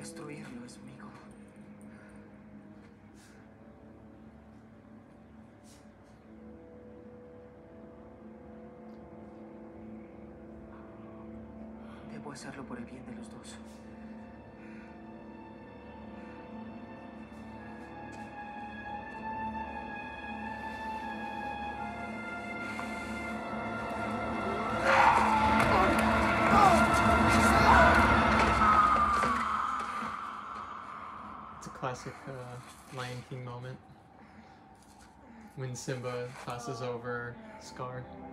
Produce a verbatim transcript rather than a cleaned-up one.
destruirlos, amigo. Debo hacerlo por el bien de los dos. Classic uh, Lion King moment when Simba tosses over Scar.